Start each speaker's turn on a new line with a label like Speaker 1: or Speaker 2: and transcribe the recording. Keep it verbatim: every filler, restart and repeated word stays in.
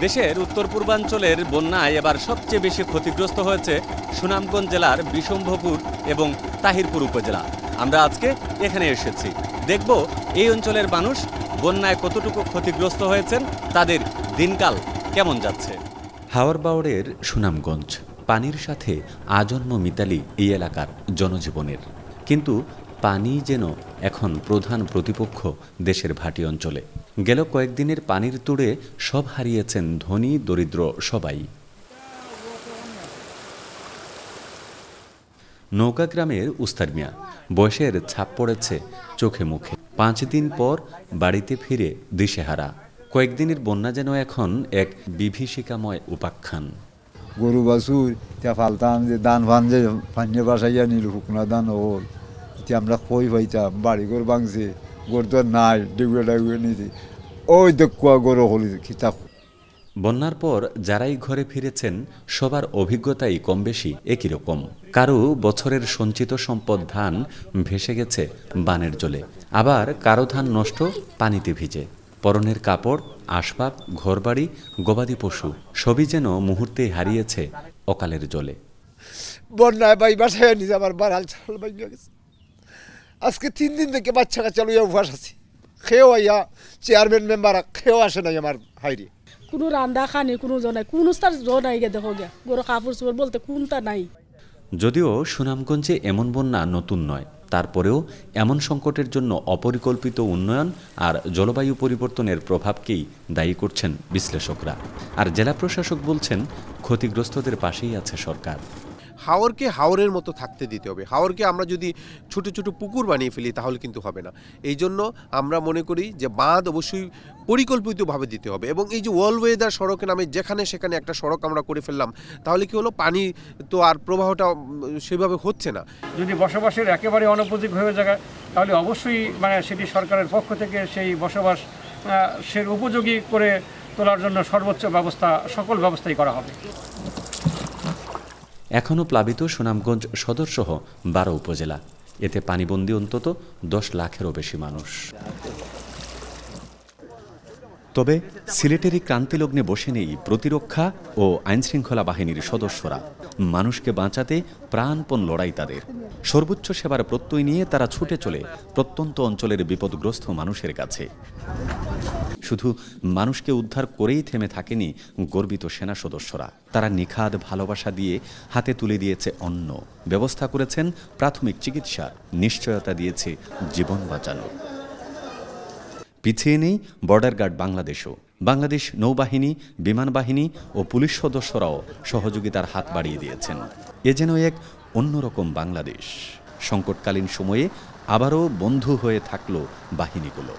Speaker 1: দেশের উত্তর পূর্বাঞ্চলের বন্যায় এবার সবচেয়ে বেশি ক্ষতিগ্রস্ত হয়েছে সুনামগঞ্জ জেলার বিশম্ভপুর এবং তাহিরপুর উপজেলা। আমরা আজকে এখানে এসেছি, দেখব এই অঞ্চলের মানুষ বন্যায় কতটুকু ক্ষতিগ্রস্ত হয়েছেন, তাদের দিনকাল কেমন যাচ্ছে। হাওড়বাওড়ের সুনামগঞ্জ, পানির সাথে আজন্ম মিতালি এই এলাকার জনজীবনের। কিন্তু পানি যেন এখন প্রধান প্রতিপক্ষ দেশের ভাটি অঞ্চলে। গেল কয়েকদিনের পানির তুড়ে সব হারিয়েছেন ধনী দরিদ্র সবাই। নৌকা গ্রামের উস্তার মিয়া, বয়সের ছাপ পড়েছে চোখে মুখে। পাঁচ দিন পর বাড়িতে ফিরে দিশেহারা। কয়েকদিনের বন্যা যেন এখন এক বিভীষিকাময় উপাখ্যান।
Speaker 2: গরু বাছুর তা ফালতাম, যে দান ফান যে পানিয়ে বাসাইয়া নিল, শুকনা দান ওল এটা আমরা খই পাইতাম। বাড়ি ঘর ভাঙছে, গরু তো নাই, ডেগুয়ে ডেগুয়ে নিয়েছি। ওই দেখুয়া গরু হলি খিতাব।
Speaker 1: বন্যার পর যারাই ঘরে ফিরেছেন সবার অভিজ্ঞতাই কম বেশি একই রকম। কারো বছরের সঞ্চিত সম্পদ ধান ভেসে গেছে বানের জলে, আবার কারো ধান নষ্ট পানিতে ভিজে। পরনের কাপড়, আসবাব, ঘরবাড়ি, গবাদি পশু সবই যেন মুহূর্তে হারিয়েছে অকালের জলে।
Speaker 3: বন্যায় ভাই বাসায় নিজে আমার বাড়াল চাল ভাই গেছে। আজকে তিন দিন থেকে বাচ্চা কাচ্চা লইয়া উপবাস আছি। খেয়েও আইয়া চেয়ারম্যান মেম্বার খেয়েও আসে নাই আমার হাইরে।
Speaker 4: কোনো রান্দা খানি কোনো জন নাই, কোনো তার জ নাই গে দেখো গিয়া গরু কাপড় চোপড় বলতে কোনটা নাই।
Speaker 1: যদিও সুনামগঞ্জে এমন বন্যা নতুন নয়, তারপরেও এমন সংকটের জন্য অপরিকল্পিত উন্নয়ন আর জলবায়ু পরিবর্তনের প্রভাবকেই দায়ী করছেন বিশ্লেষকরা। আর জেলা প্রশাসক বলছেন ক্ষতিগ্রস্তদের পাশেই আছে সরকার।
Speaker 5: হাওরকে হাওরের মতো থাকতে দিতে হবে। হাওরকে আমরা যদি ছোট ছোট পুকুর বানিয়ে ফেলি তাহলে কিন্তু হবে না। এই জন্য আমরা মনে করি যে বাঁধ অবশ্যই পরিকল্পিতভাবে দিতে হবে। এবং এই যে ওয়াল ওয়েদার সড়কের নামে যেখানে সেখানে একটা সড়ক আমরা করে ফেললাম, তাহলে কি হলো, পানি তো আর প্রবাহটা সেভাবে হচ্ছে না।
Speaker 6: যদি বসবাসের একেবারে অনুপযোগী হয়ে যায় তাহলে অবশ্যই মানে সেটি সরকারের পক্ষ থেকে সেই বসবাস সে উপযোগী করে তোলার জন্য সর্বোচ্চ ব্যবস্থা, সকল ব্যবস্থাই করা হবে।
Speaker 1: এখনও প্লাবিত সুনামগঞ্জ সদরসহ বারো উপজেলা, এতে পানিবন্দী অন্তত দশ লাখেরও বেশি মানুষ। তবে সিলেটেরই ক্রান্তিলগ্নে বসে নেই প্রতিরক্ষা ও আইনশৃঙ্খলা বাহিনীর সদস্যরা। মানুষকে বাঁচাতে প্রাণপণ লড়াই তাদের। সর্বোচ্চ সেবার প্রত্যয় নিয়ে তারা ছুটে চলে প্রত্যন্ত অঞ্চলের বিপদগ্রস্ত মানুষের কাছে। শুধু মানুষকে উদ্ধার করেই থেমে থাকেনি গর্বিত সেনা সদস্যরা। তারা নিখাদ ভালোবাসা দিয়ে হাতে তুলে দিয়েছে অন্ন, ব্যবস্থা করেছেন প্রাথমিক চিকিৎসার, নিশ্চয়তা দিয়েছে জীবন বাঁচানোর। পিছিয়ে নেই বর্ডার গার্ড বাংলাদেশও। বাংলাদেশ নৌবাহিনী, বিমান বাহিনী ও পুলিশ সদস্যরাও সহযোগিতার হাত বাড়িয়ে দিয়েছেন। এ যেন এক অন্যরকম বাংলাদেশ। সংকটকালীন সময়ে আবারও বন্ধু হয়ে থাকল বাহিনীগুলো।